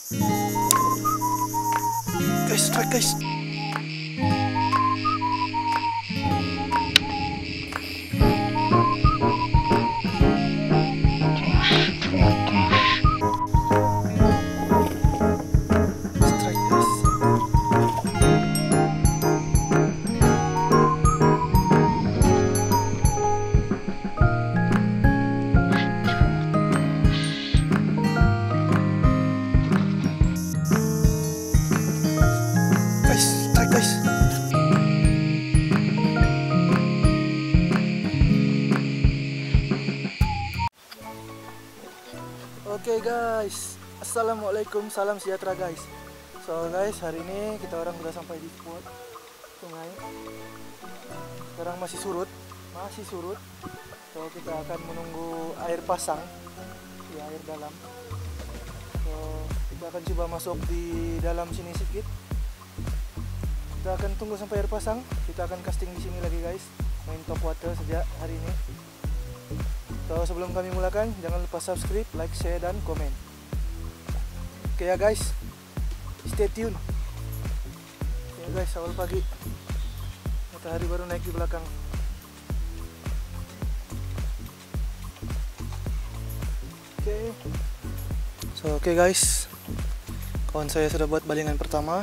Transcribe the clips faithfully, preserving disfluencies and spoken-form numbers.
Guys, strike guys. Oke okay guys, assalamualaikum, salam sejahtera guys. So guys, hari ini kita orang udah sampai di spot sungai. Sekarang masih surut, masih surut. So kita akan menunggu air pasang, ya air dalam. So kita akan coba masuk di dalam sini sedikit. Kita akan tunggu sampai air pasang. Kita akan casting di sini lagi guys, main top water sejak hari ini. So sebelum kami mulakan, jangan lupa subscribe, like, share, dan komen. Oke ya guys, stay tune. Ya guys, awal pagi, matahari baru naik di belakang. Oke, so oke okay guys, kawan saya sudah buat balingan pertama.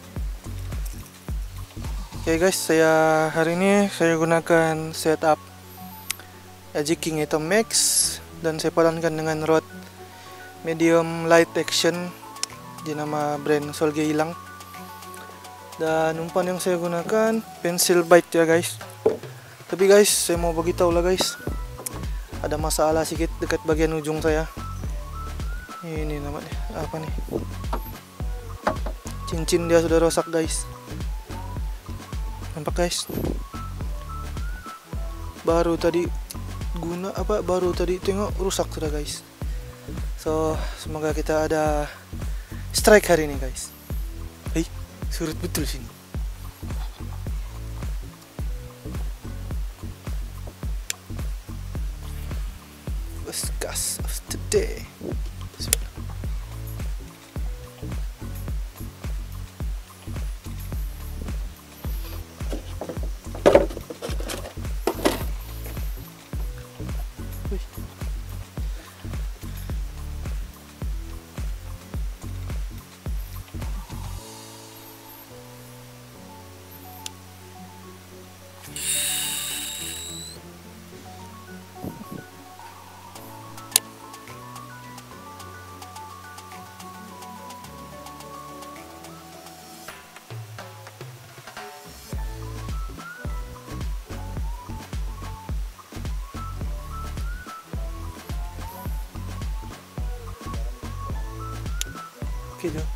Oke okay guys, saya hari ini saya gunakan setup Jiking Atom Max dan saya padankan dengan rod medium light action dinama brand Solge Hilang. Dan umpan yang saya gunakan pencil bite ya guys. Tapi guys, saya mau beritahu lah guys, ada masalah sedikit dekat bagian ujung saya. Ini namanya apa nih? Cincin dia sudah rosak guys. Nampak guys? Baru tadi guna apa baru tadi tengok rusak sudah guys. So semoga kita ada strike hari ini guys. Hei, surut betul sini. First cast of the day. Oke dong.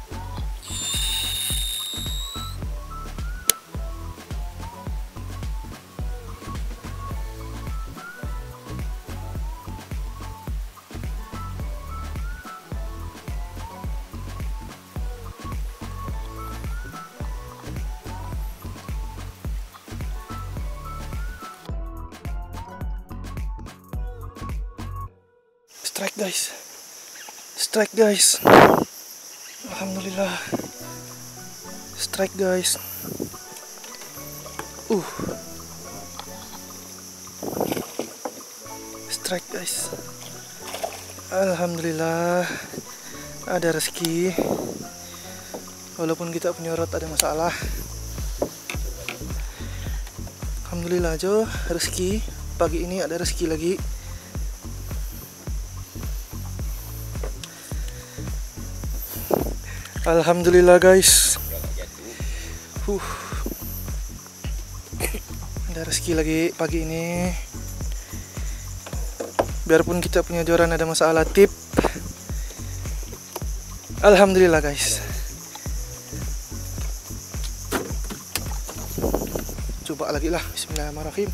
Strike guys, strike guys. Alhamdulillah, strike guys. Uh, strike guys. Alhamdulillah, ada rezeki. Walaupun kita punya rod ada masalah. Alhamdulillah Jo, rezeki. Pagi ini ada rezeki lagi. Alhamdulillah guys. Uh. Ada rezeki lagi pagi ini. Biarpun kita punya joran ada masalah tip. Alhamdulillah guys. Coba lagi lah. Bismillahirrahmanirrahim.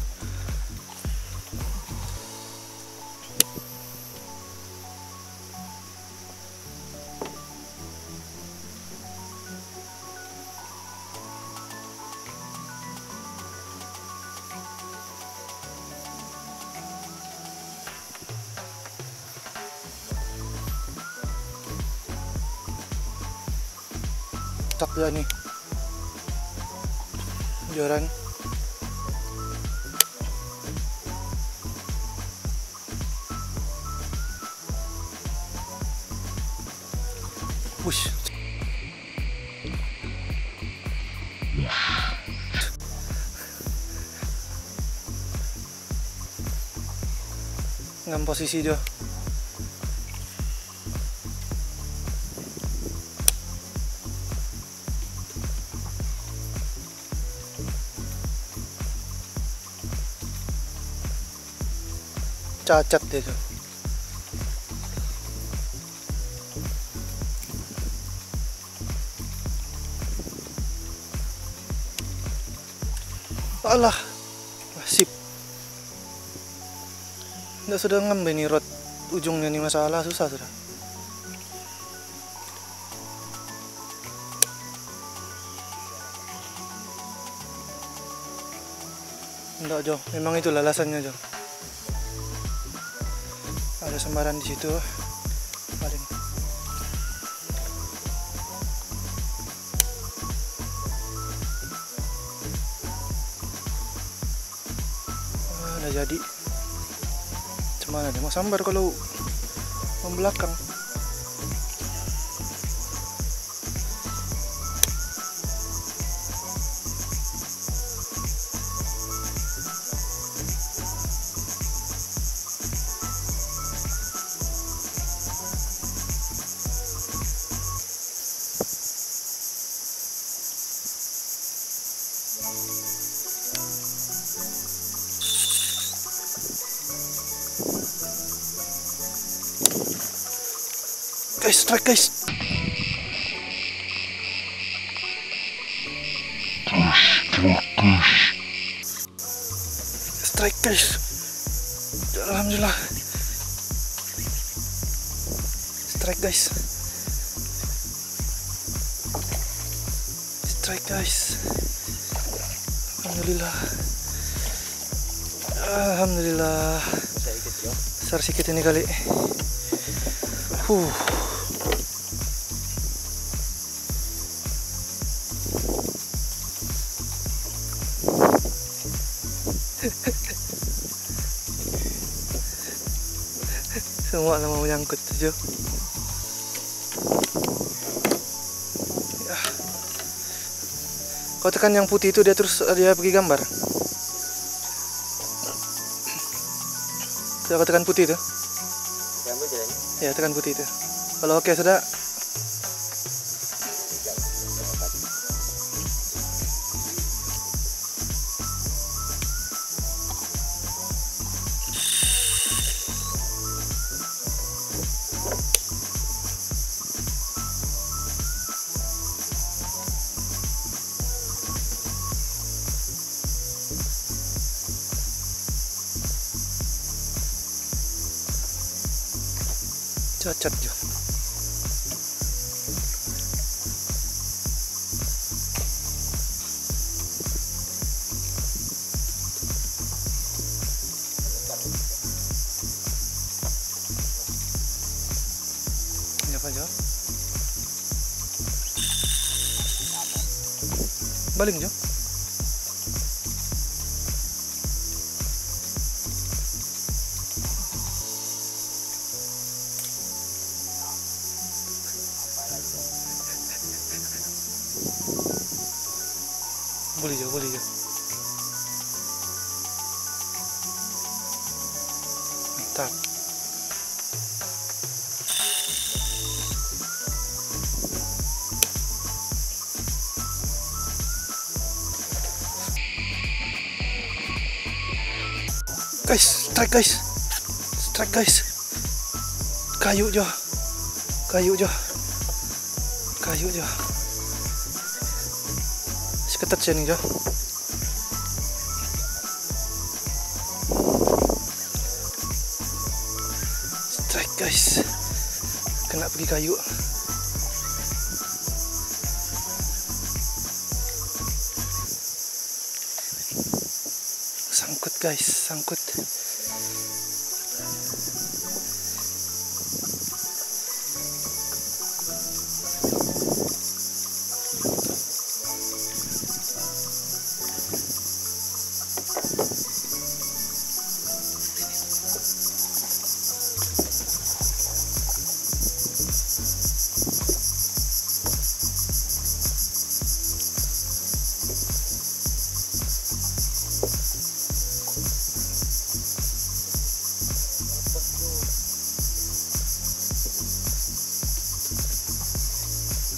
stuck ya nih joran. Wush. Ngam posisi dia. Cacat dia tuh. Alah, sip. Nggak sudah ngambil nih rod ujungnya nih, masalah susah sudah. Enggak Jo, memang itu alasannya Jo. Ada sembaran di situ paling. Ah, udah jadi. Cuman ada mau sambar kalau membelakang. Guys, strike guys. Strike guys. Alhamdulillah. Strike guys. Strike guys. Alhamdulillah. Alhamdulillah. Besar sedikit ini kali. Huh. Semua mau menyangkut tuh. Ya. Kau tekan yang putih itu, dia terus dia pergi gambar. Sudah kau tekan putih itu? Ya, tekan putih itu. Kalau oke sudah. Cacat Jo. Ini apa Jo? Baling Jo. Boleh Jo, boleh Jo. Mantap. Guys, strike guys. Strike guys. Kayu Jo. Kayu Jo. Kayu Jo. Ketat sini Jo. Strike guys. Kena pergi kayu. Sangkut guys, sangkut.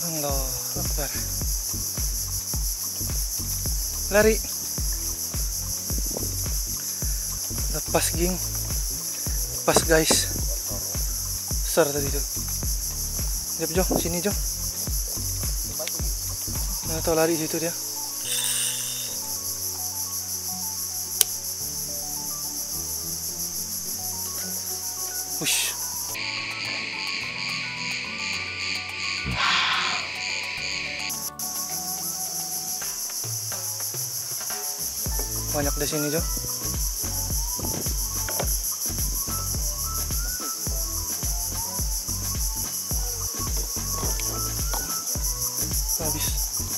Allah Akbar. Lari. Lepas ging. Lepas guys. Besar tadi tuh. Jom, jom, sini jom. Nah, tahu lari situ dia. Wush. Banyak di sini, Jo. Habis.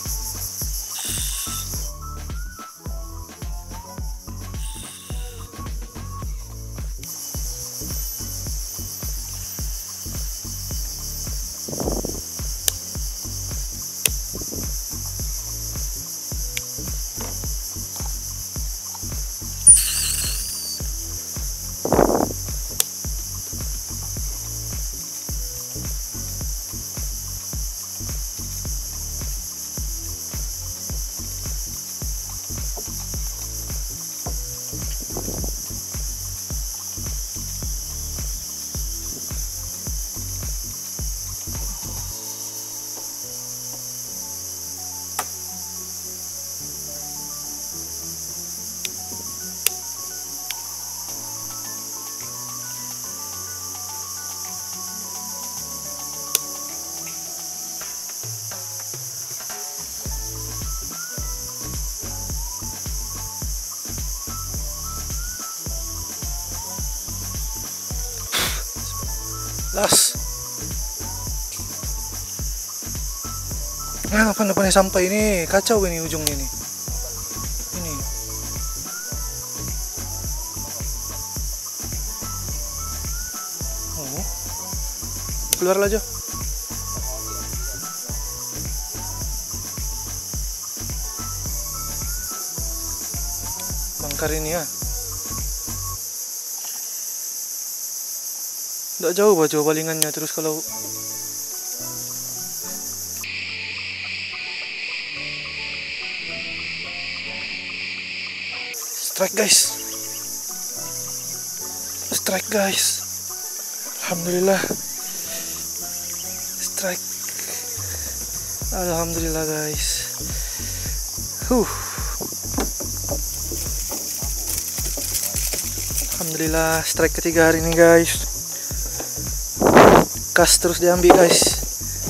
Las. Nah, apa depannya sampai ini kacau ini ujung ini. Ini. Oh. Keluar lah, Jo. Bangkar ini ya. Nggak jauh baju balingannya terus kalau strike guys, strike guys, alhamdulillah strike, alhamdulillah guys, huh, alhamdulillah strike ketiga hari ini guys. Kas terus diambil guys.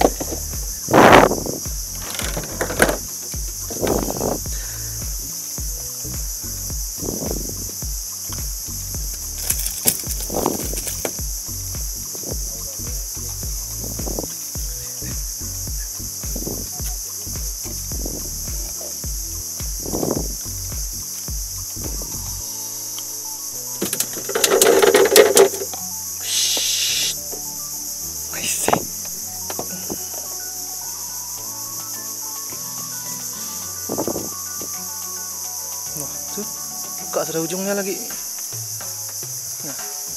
Wah, tuh buka sudah ujungnya lagi. Nah,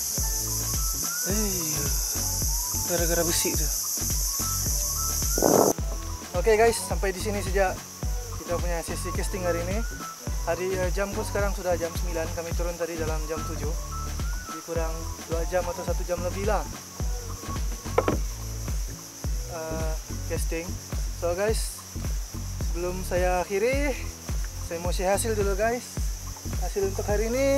eh, gara-gara besi tuh. Oke guys, sampai di sini saja kita punya sesi casting hari ini. Hari eh, jamku sekarang sudah jam sembilan. Kami turun tadi dalam jam tujuh. Jadi kurang dua jam atau satu jam lebih lah uh, casting. So guys, sebelum saya akhiri, saya mau share hasil dulu guys. Hasil untuk hari ini.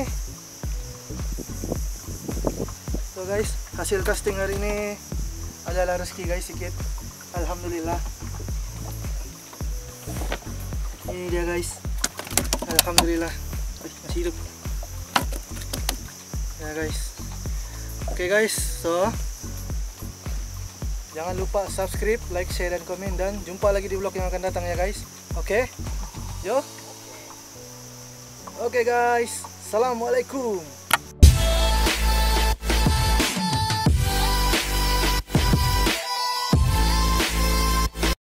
So guys, hasil casting hari ini adalah rezeki guys sedikit. Alhamdulillah. Ini dia guys. Alhamdulillah. Masih hidup. Ya guys. Oke okay, guys, so jangan lupa subscribe, like, share, dan komen. Dan jumpa lagi di vlog yang akan datang ya guys. Oke, okay? Yo. Oke okay, guys, assalamualaikum.